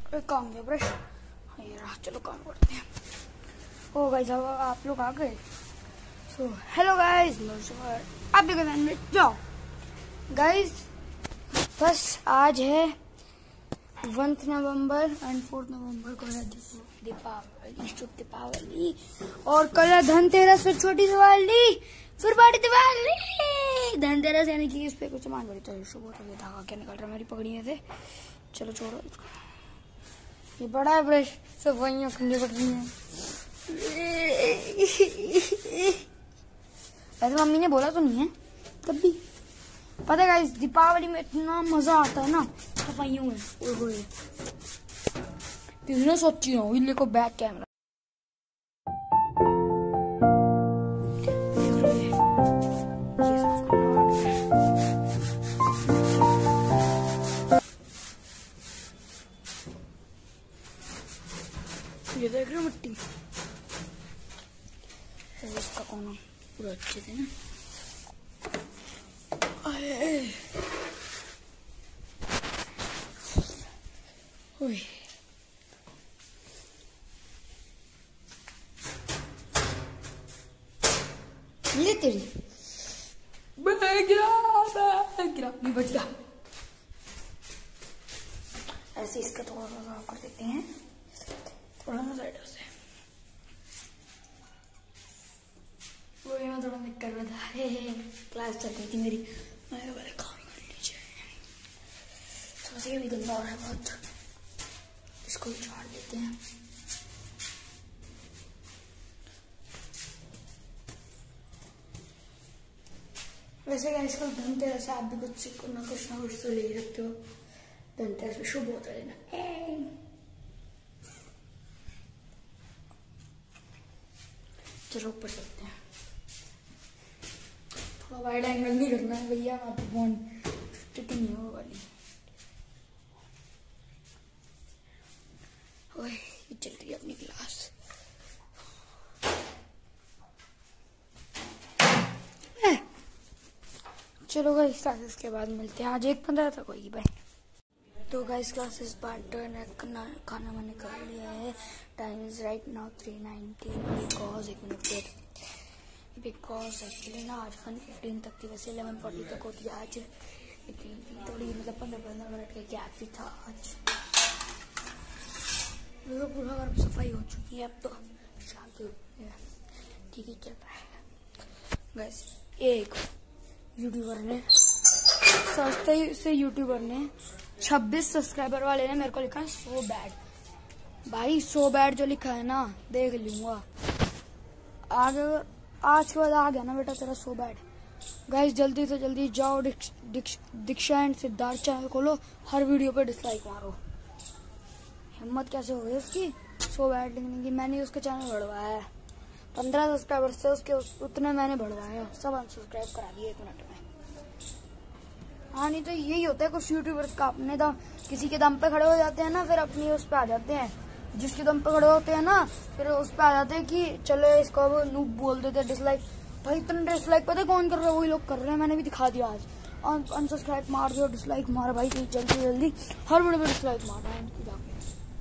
काम गया ब्रश। ये रहा, चलो काम करते हैं। ओ गाइस अब आप लोग आ गए। सो हेलो गाइस, आप भी में जाओ गाइस। बस आज है 1 नवंबर एंड 4 नवंबर को है दीपावली, शुभ दीपावली। और कल है धनतेरस, फिर छोटी दिवाली, फिर बड़ी दिवाली। धनतेरस यानी कि इस पे कुछ सामान बड़ी तो शुभ होता है। धागा क्या निकल रहा है मेरी पगड़ी में से, चलो छोड़ो इसको। ये बड़ा है ब्रश, सफाइयाँ खुली पड़ रही हैं। वैसे मम्मी ने बोला तो नहीं है कभी। पता है गाइस, दीपावली में इतना मजा आता है ना सफाइयों में। ओए किसने सोची हो इल्ले को बैक कैमरा। ये देख रहे हो मिट्टी, इसका कोना पूरा अच्छे से ना। ओए ये तेरी गिरा नहीं बच गया। ऐसे इसका थोड़ा सा साफ कर देते हैं, थोड़ा सा साइड से। वो यहाँ थोड़ा मैं कर रहा था, क्लास चल रही थी मेरी, मैं वाले काम कर लीजिए। तो ये भी गंदा हो रहा है बहुत, इसको भी झाड़ देते हैं। वैसे गाइस कल धनतेरस है, आप भी कुछ ना कुछ तो ले सकते हो। धनतेरस में शुभ होता है ना। चलो ऊपर चलते हैं। थोड़ा वाइड एंगल नहीं करना है भैया, आप फोन स्टिक नहीं हो वाली। ओए ये चल रही है अपनी क्लास। चलो गाइस क्लासेस के बाद मिलते हैं। आज 1:15 तक होगी भाई। तो गाइस क्लासेस पार्ट खाना मैंने कर लिया है। Time is right now 3:19 because actually ना आज 1:15 तक थी, वैसे 11:40 तक होती है आज। थोड़ी मतलब 15 मिनट का गैप भी था आज। पूरा घर सफाई हो चुकी है, अब तो शांति हो गई है, ठीक ही चल रहा है गाइस। एक यूट्यूबर ने सस्ते से यूट्यूबर ने 26 सब्सक्राइबर वाले ने मेरे को लिखा है सो बैड। भाई सो बैड जो लिखा है ना देख लूंगा आगे, आज के बाद आ गया ना बेटा तेरा सो बैड। गाइस जल्दी से जल्दी जाओ दीक्षा एंड सिद्धार्थ चैनल खोलो, हर वीडियो पे डिसलाइक मारो। हिम्मत कैसे हो गई उसकी सो बैड लिखने की। मैंने उसका चैनल बढ़वाया है, 15 सब्सक्राइबर से उसके उतने मैंने बढ़वाया, सब अनसब्सक्राइब करा दिए 1 मिनट में। हाँ नहीं तो यही होता है कुछ यूट्यूबर्स का, अपने दम किसी के दम पे खड़े हो जाते हैं ना, फिर अपनी उस पे आ जाते हैं। जिसके दम पे खड़े होते हैं ना फिर उस पे आ जाते हैं कि चलो इसको वो नूब बोल देते हैं, डिसलाइक। भाई इतने डिसलाइक पता है कौन कर रहा है? वही लोग कर रहे हैं, मैंने भी दिखा दिया आज। अनसब्सक्राइब मार दो, डिसलाइक मार भाई, जल्दी जल्दी हर वीडियो पे डिसलाइक मार रहा है उनकी जाके।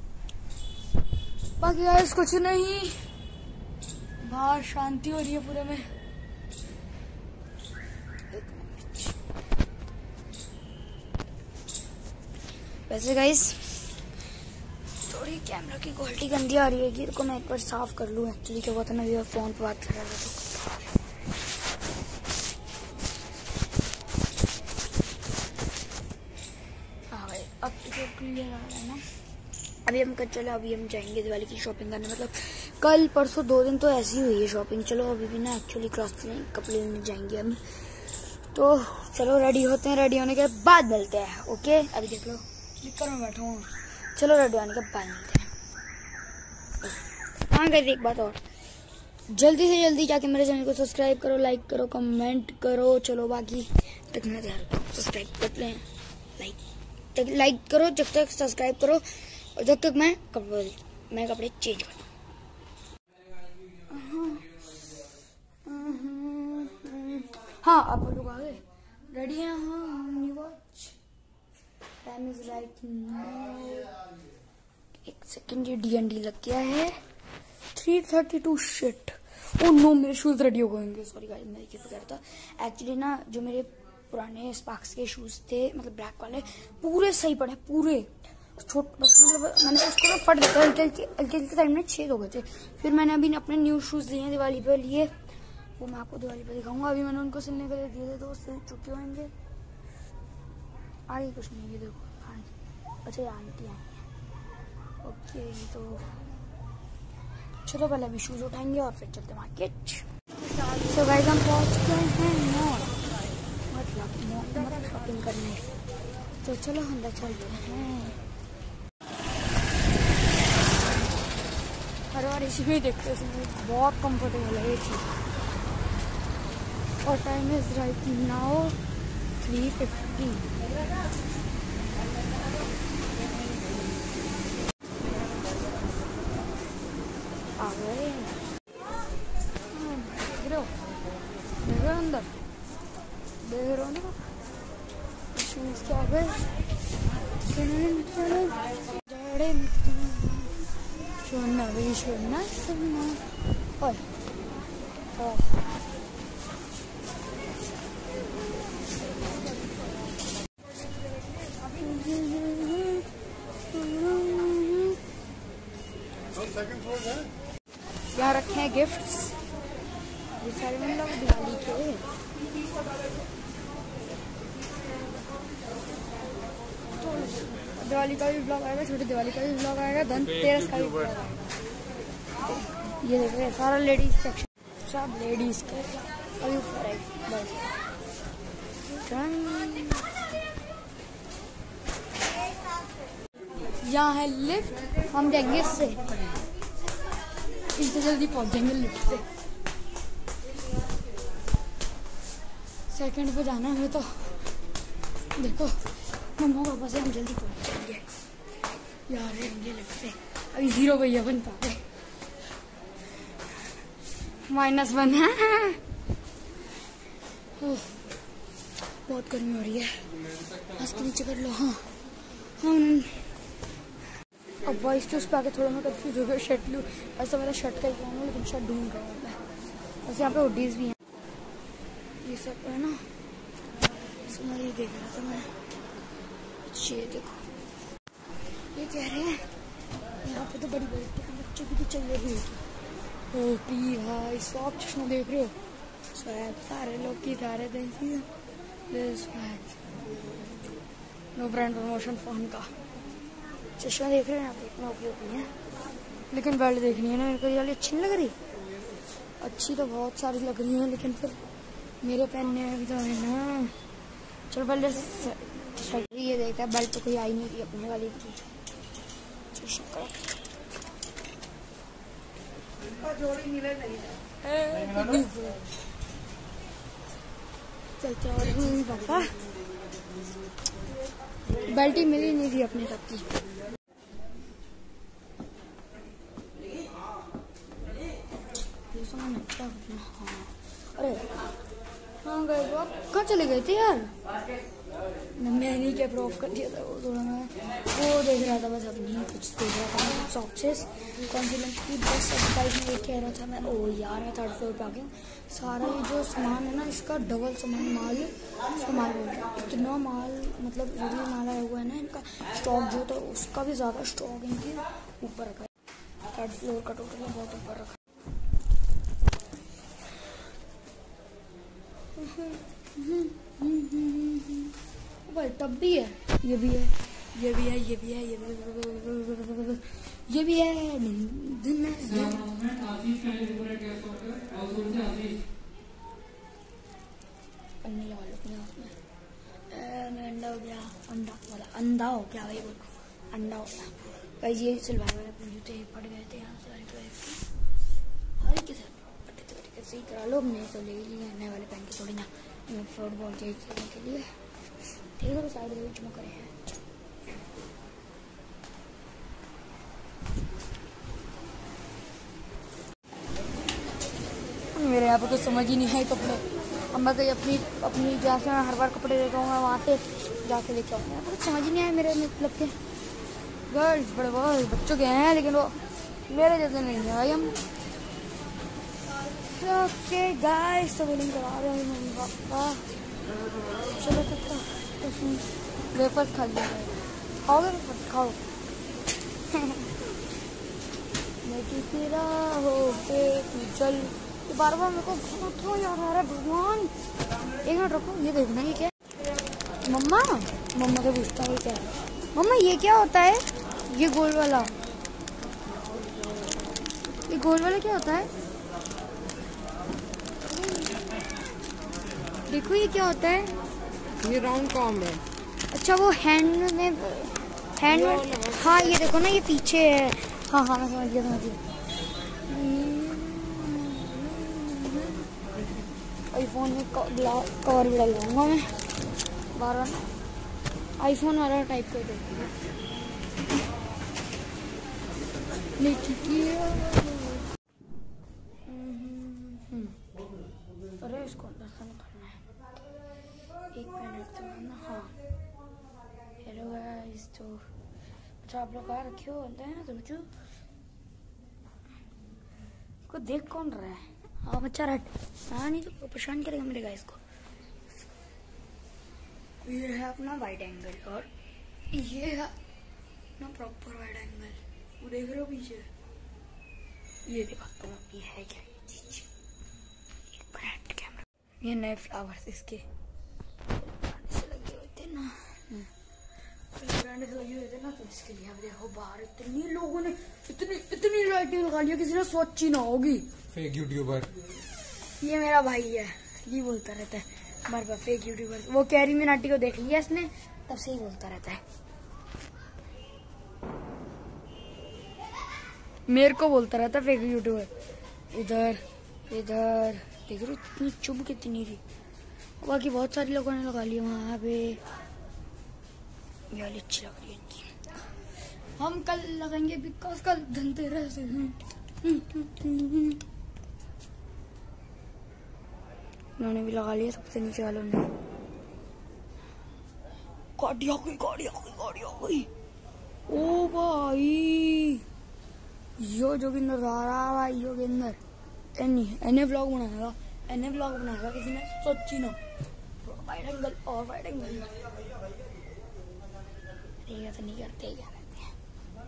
बाकी गाइस कुछ नहीं, बाहर शांति हो रही है पूरे में। वैसे गाइस थोड़ी कैमरा की क्वालिटी गंदी आ रही है, गिर को मैं एक बार साफ कर लूँ। एक्चुअली क्या हुआ था ना, ये फोन पे बात कर रहा था तो हाँ भाई अब तो क्लियर आ रहा है ना। अभी हम चलो अभी हम जाएंगे दिवाली की शॉपिंग करने, मतलब कल परसों 2 दिन तो ऐसी हुई है शॉपिंग। चलो अभी भी ना एक्चुअली कपड़े लेने जाएंगे हम, तो चलो रेडी होते हैं, रेडी होने के बाद मिलते हैं। ओके अभी देख लो स्पीकर में बैठा हूँ, चलो रेडी होने के बाद मिलते हैं। हाँ गाइस एक बात और, जल्दी से जल्दी जाके मेरे चैनल को सब्सक्राइब करो, लाइक करो, कमेंट करो। चलो बाकी तक मैं सब्सक्राइब कर लें, लाइक करो जब तक सब्सक्राइब करो, और जब तक मैं कपड़े चेंज करूँ। हाँ आप लोग आ गए, रेडी हैं? हाँ watch time is right second ये DND लग गया है 332 शिट। ओ नो मेरे शूज रेडी हो गएंगे। सॉरी गाइस मैं ये कह रहा था एक्चुअली ना जो मेरे पुराने स्पार्क्स के शूज थे मतलब ब्लैक वाले पूरे सही पड़े पूरे छोट बस मतलब मैंने उसको ना फट दिया हल्के साइड में छेद हो गए थे। फिर मैंने अभी अपने न्यू शूज लिए दिवाली पे लिए वो मैं आपको दिवाली पे दिखाऊंगा। अभी मैंने उनको सिलने के लिए दिए थे तो सिल चुके होंगे। आगे कुछ नहीं ये देखो अच्छा ये आंटी आई है। ओके तो चलो पहले अभी शूज उठाएंगे और फिर चलते मार्केट। तो गाइस हम पहुंच गए हैं मॉल मतलब शॉपिंग करने। तो चलो अंदर चलते हैं। हर बार इसी में देखते हैं बहुत कंफर्टेबल है ये चीज। और टाइम इज राइट नाउ 3:50। आ गए देख रहे हो अंदर देख रहे हो ना शूज के आगे सोना और यहाँ रखे हैं गिफ्ट्स ये सारे मतलब दिवाली के। दिवाली का भी ब्लॉग आएगा छोटी दिवाली का भी ब्लॉग आएगा धनतेरस का भी ब्लॉग आएगा। ये देख रहे हैं सारा लेडीज सेक्शन सब लेडीज के अभी ऊपर है बस। यहाँ है लिफ्ट हम जाएंगे इससे जल्दी पहुंच जाएंगे लिफ्ट से। सेकंड पे जाना है तो देखो मम्मा पापा से हम जल्दी पहुंच जाएंगे। यार रहेंगे लिफ्ट से अभी 0 भैया बन पाते -1 है। बहुत गर्मी हो रही है आज के नीचे कर लो। हाँ अब वॉइस के उस पर आके थोड़ा मैं कंफ्यूज हो गया। शर्ट लूँ ऐसा मेरा शर्ट का ही लेकिन शर्ट ढूंढ रहा हूँ मैं। वैसे यहाँ पे हुडीज भी हैं ये सब है ना। मैं ये देख रहा था मैं ये देखो ये कह रहे हैं यहाँ पे तो बड़ी बड़ी बच्चे की भी चाहिए भी होगी। भाई सब चश्मा देख रहे हो सारे लोग की सारे नो ब्रांड प्रमोशन फोन का चश्मा देख रहे हैं यहाँ पे इतना उपयोगी है। लेकिन बेल्ट देखनी है ना मेरे को ये वाली अच्छी नहीं लग रही। अच्छी तो बहुत सारी लग रही है लेकिन फिर मेरे पहनने में भी तो है ना। चलो पहले ये देखा बेल्ट तो कोई आई नहीं थी अपने वाली की। चलते और पापा बेल्ट ही मिली नहीं थी अपने सब की। अरे हाँ गए तो आप कहाँ चले गए थे यार। मैंने कैप ऑफ कर दिया था वो थोड़ा मैं वो देख रहा था बस अपनी कुछ देख रहा था सॉक्सेस कॉन्फिडेंस की बस एडवर्टाइज में ये कह रहा था मैं। ओ यार मैं 3rd फ्लोर पे आ गया। सारा ये जो सामान है ना इसका डबल सामान माल बोल रहा है इतना माल मतलब जो भी माल आया हुआ है ना इनका स्टॉक जो था उसका भी ज़्यादा स्टॉक इनके ऊपर रखा है। 3rd फ्लोर का टोटल बहुत ऊपर रखा भाई तब भी है ये भी है ये भी है ये भी है ये भी है अंडा हो गया अंडा हो गया भाई बोलो अंडा हो गया भाई। ये सिलवाए मैंने अपने जूते फट गए थे यहाँ से हल्के से सही करा लो। हमने तो ले लिया नए वाले पहन के थोड़ी ना फुटबॉल खेलने के लिए ठीक है। तो साइड में चुमा करे हैं मेरे यहाँ पे तो समझ ही नहीं है कपड़े। अब मैं कहीं अपनी जहाँ से मैं हर बार कपड़े लेता हूँ वहाँ से जाके लेके आऊँगा। यहाँ पर समझ ही नहीं आया मेरे मतलब के गर्ल्स बड़े बहुत बच्चों के हैं, लेकिन वो मेरे जैसे नहीं है भाई। हम ओके गाइस, तो बोलिंग करा रहे हैं मम्मी पापा। चलो तो वेफर खा लिया, खाओगे वेफर? खाओ। मैं किसी राहों पे तू चल, बार बार मेरे को बहुत याद आ रहा है भगवान। एक मिनट रुको, ये देखना ये क्या है। मम्मा मम्मा से पूछता है क्या है। मम्मा ये क्या होता है? ये गोल वाला, ये गोल वाला क्या होता है? देखो ये क्या होता है? ये राउंड कॉम्ब है। अच्छा वो हैंड में हाँ ये देखो ना, ये पीछे है। हाँ हाँ मैं समझ गया। आईफोन में कवर भी डलवाऊंगा मैं, बार बार आईफोन वाला टाइप कर देती हूँ। अरे इसको दर्शन करना है, 1 मिनट तो ना। हाँ हेलो गाइस, तो अच्छा आप लोग आ रखे हो होते हैं समझो को देख कौन रहा है? हाँ बच्चा रट, हाँ नहीं तो परेशान करेगा मेरे गाइस को। ये है अपना वाइड एंगल और ये है अपना प्रॉपर वाइड एंगल। वो देख रहे हो पीछे, ये दिखाता हूँ ये है क्या ये चीज। एक ब्रांड कैमरा, ये नए फ्लावर्स इसके से लगे होते ना, ब्रांड से लगे होते ना, तो इसके लिए अब देखो बाहर इतनी लोगों ने इतनी लाइटिंग लगा लिया, किसी ने सोची ना होगी। फेक यूट्यूबर, ये मेरा भाई है, ये बोलता रहता है बार बार फेक यूट्यूबर। वो कैरी मिनाटी को देख लिया इसने, तब से ही बोलता रहता है, मेरे को बोलता रहता है फेक यूट्यूबर। इधर इधर देख रहे इतनी चुभ कितनी रही। बाकी बहुत सारे लोगों ने लगा लिया वहां पे, ये वाली अच्छी लग रही है इनकी। हम कल लगाएंगे बिकॉज कल धनतेरस है। उन्होंने भी लगा लिया, सबसे नीचे वालों ने। गाड़ी आ गई। ओ भाई यो जोगिंदर आ रहा भाई, योगिंदर एने व्लॉग बनाएगा किसी ने सोची ना। वाइड एंगल और वाइड एंगल तो नहीं करते क्या रहते हैं,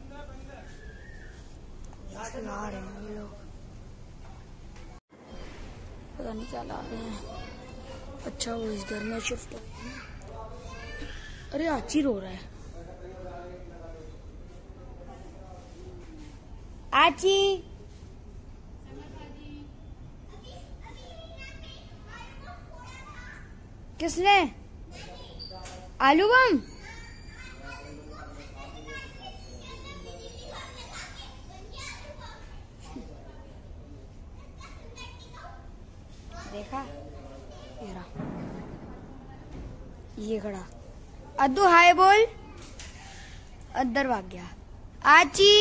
ला रहे हैं ये लोग, पता नहीं क्या ला रहे हैं। अच्छा वो इस घर में शिफ्ट हो गए। अरे आची रो रहा है, आची किसने? आलू बम देखा, ये खड़ा। अद्दू हाय बोल, अंदर भाग गया। आची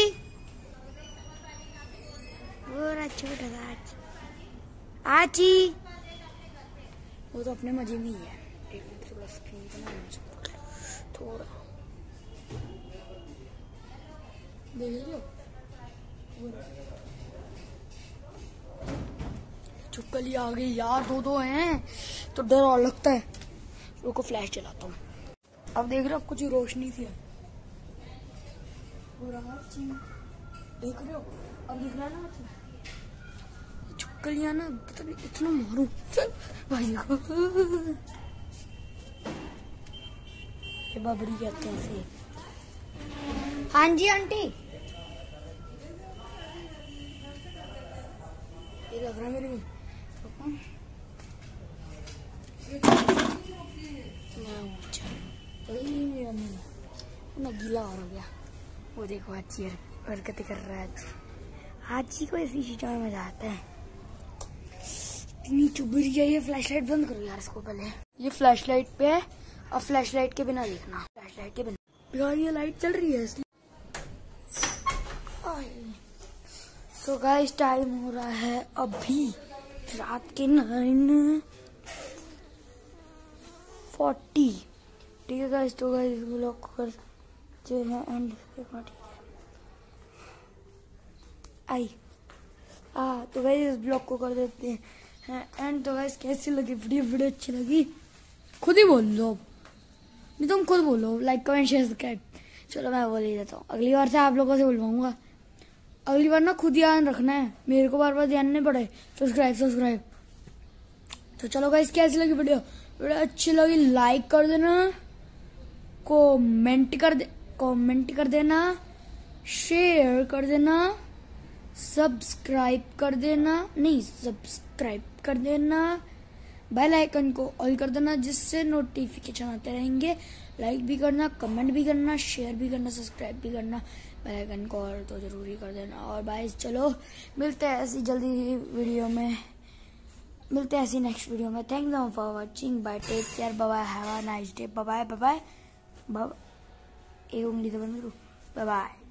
छोटा आची, वो तो अपने मजे में ही है। एक मिनट थोड़ा स्क्रीन पे थोड़ा देख लो, चुपकली आ गई यार, दो हैं तो डर और लगता है। रुको फ्लैश चलाता हूँ। अब देख रहे हो, अब कुछ रोशनी थी, देख रहे हो अब दिख रहा है ना। चुपकलियां ना इतना मारू भाई को, ये बबड़ी कहते हैं इसे। हाँ जी आंटी, ये लग रहा है मेरे में ना गीला और हो गया। वो देखो अच्छी हरकतें कर रहा है आज ही को, ऐसी चीजों में मजा आता है। इतनी चुभ रही है। ये फ्लैशलाइट बंद करो यार इसको पहले। ये फ्लैशलाइट पे है, अब फ्लैशलाइट के बिना देखना, फ्लैशलाइट के बिना यार ये लाइट चल रही है इसलिए। सो गाइस टाइम हो रहा है अभी रात के 9:40। ठीक है गाइस, तो गाइस व्लॉग को करते हैं एंड ठीक है आई तो गाइस इस ब्लॉग को कर देते हैं एंड। तो गाइस कैसी लगी वीडियो अच्छी लगी खुद ही बोल लो, नहीं तुम खुद बोलो, लाइक कमेंट शेयर सब्सक्राइब। चलो मैं बोल ही देता हूँ, अगली बार से आप लोगों से बुलवाऊंगा। अगली बार ना खुद ध्यान रखना है, मेरे को बार बार ध्यान नहीं पड़े। सब्सक्राइब। तो चलो गाइस कैसी लगी वीडियो अच्छी लगी लाइक कर देना, कमेंट कर देना, शेयर कर देना, सब्सक्राइब कर देना, बेल आइकन को ऑल कर देना जिससे नोटिफिकेशन आते रहेंगे। लाइक भी करना, कमेंट भी करना, शेयर भी करना, सब्सक्राइब भी करना, बेल आइकन को ऑल तो जरूरी कर देना। और बाय चलो मिलते हैं ऐसी जल्दी ही वीडियो में, मिलते हैं ऐसी नेक्स्ट वीडियो में। Thank you for watching, bye, take care, bye, have a nice day, bye. एक उंगली तो बंद करो, बाय।